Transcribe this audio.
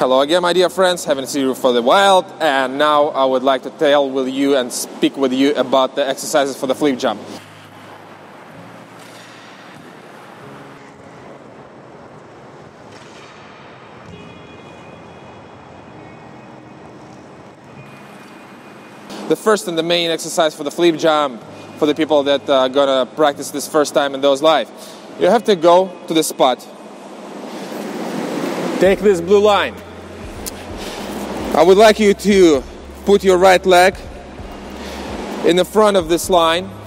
Hello again, my dear friends, haven't seen you for a while, and now I would like to tell with you and speak with you about the exercises for the flip jump. The first and the main exercise for the flip jump, for the people that are gonna practice this first time in those life, you have to go to the spot. Take this blue line. I would like you to put your right leg in the front of this line